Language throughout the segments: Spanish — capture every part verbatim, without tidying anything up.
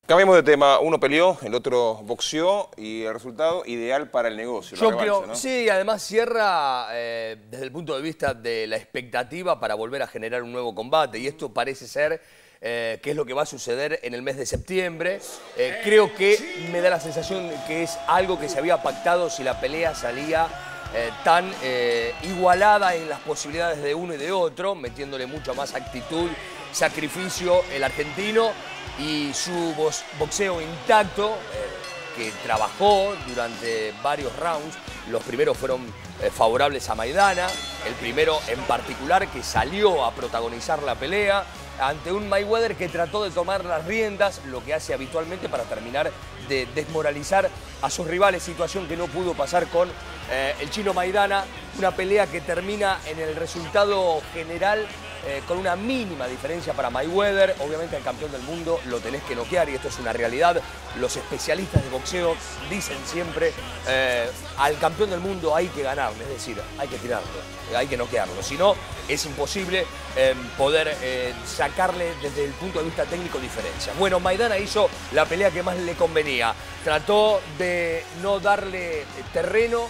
Cambiemos de tema. Uno peleó, el otro boxeó y el resultado ideal para el negocio. Yo revancha, creo, ¿no? sí, además cierra eh, desde el punto de vista de la expectativa para volver a generar un nuevo combate. Y esto parece ser eh, que es lo que va a suceder en el mes de septiembre. Eh, creo que me da la sensación que es algo que se había pactado si la pelea salía eh, tan eh, igualada en las posibilidades de uno y de otro, metiéndole mucho más actitud, sacrificio el argentino y su boxeo intacto, eh, que trabajó durante varios rounds. Los primeros fueron eh, favorables a Maidana, el primero en particular que salió a protagonizar la pelea ante un Mayweather que trató de tomar las riendas, lo que hace habitualmente para terminar de desmoralizar a sus rivales, situación que no pudo pasar con eh, el chino Maidana. Una pelea que termina en el resultado general Eh, con una mínima diferencia para Mayweather. Obviamente al campeón del mundo lo tenés que noquear y esto es una realidad. Los especialistas de boxeo dicen siempre eh, al campeón del mundo hay que ganarle, es decir, hay que tirarlo, hay que noquearlo. Si no, es imposible eh, poder eh, sacarle desde el punto de vista técnico diferencias. Bueno, Maidana hizo la pelea que más le convenía. Trató de no darle terreno,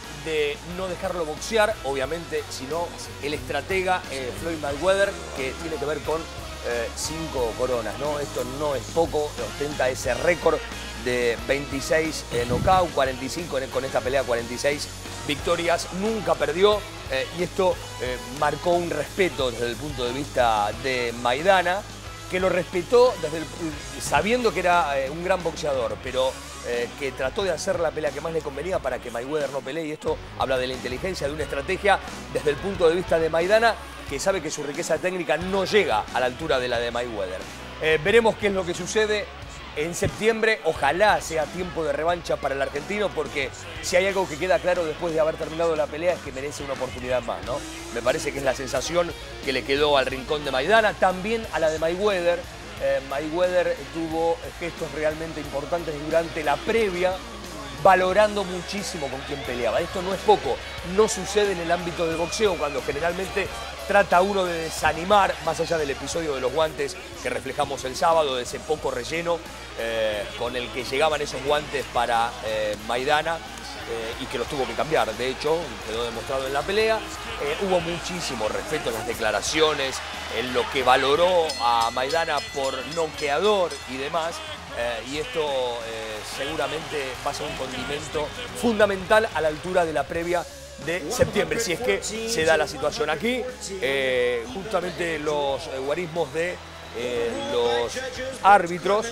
de no dejarlo boxear, obviamente, sino el estratega eh, Floyd Mayweather, que tiene que ver con eh, cinco coronas, ¿no? Esto no es poco, ostenta ese récord de veintiséis eh, knockout, cuarenta y cinco con esta pelea, cuarenta y seis victorias, nunca perdió eh, y esto eh, marcó un respeto desde el punto de vista de Maidana, que lo respetó desde el, sabiendo que era eh, un gran boxeador, pero eh, que trató de hacer la pelea que más le convenía para que Mayweather no pelee. Y esto habla de la inteligencia, de una estrategia desde el punto de vista de Maidana, que sabe que su riqueza técnica no llega a la altura de la de Mayweather. Eh, veremos qué es lo que sucede en septiembre. Ojalá sea tiempo de revancha para el argentino, porque si hay algo que queda claro después de haber terminado la pelea es que merece una oportunidad más, ¿no? Me parece que es la sensación que le quedó al rincón de Maidana, también a la de Mayweather. Eh, Mayweather tuvo gestos realmente importantes durante la previa, valorando muchísimo con quién peleaba. Esto no es poco, no sucede en el ámbito del boxeo, cuando generalmente trata uno de desanimar, más allá del episodio de los guantes que reflejamos el sábado, de ese poco relleno eh, con el que llegaban esos guantes para eh, Maidana, eh, y que los tuvo que cambiar. De hecho, quedó demostrado en la pelea. Eh, hubo muchísimo respeto en las declaraciones, en lo que valoró a Maidana por noqueador y demás. Eh, y esto eh, seguramente va a ser un condimento fundamental a la altura de la previa de septiembre, si es que se da la situación aquí. Eh, justamente los eh, guarismos de eh, los árbitros.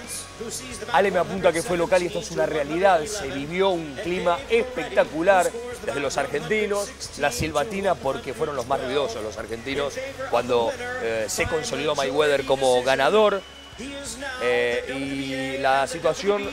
Ale me apunta que fue local y esto es una realidad. Se vivió un clima espectacular desde los argentinos. La silbatina, porque fueron los más ruidosos los argentinos cuando eh, se consolidó Mayweather como ganador. Eh, y la situación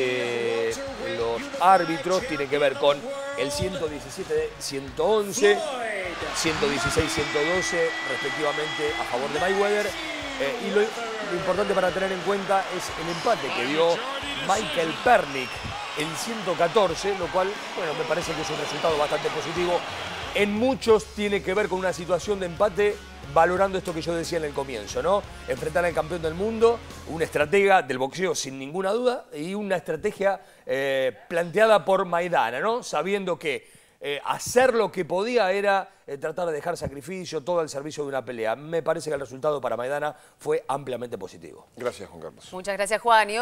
de los árbitros tiene que ver con el ciento diecisiete ciento once, ciento dieciséis ciento doce respectivamente a favor de Mayweather. Eh, y lo, lo importante para tener en cuenta es el empate que dio Michael Pernick en ciento catorce, lo cual, bueno, me parece que es un resultado bastante positivo. En muchos tiene que ver con una situación de empate, valorando esto que yo decía en el comienzo, ¿no? Enfrentar al campeón del mundo, un estratega del boxeo sin ninguna duda, y una estrategia eh, planteada por Maidana, ¿no? Sabiendo que eh, hacer lo que podía era eh, tratar de dejar sacrificio, todo al servicio de una pelea. Me parece que el resultado para Maidana fue ampliamente positivo. Gracias, Juan Carlos. Muchas gracias, Juan.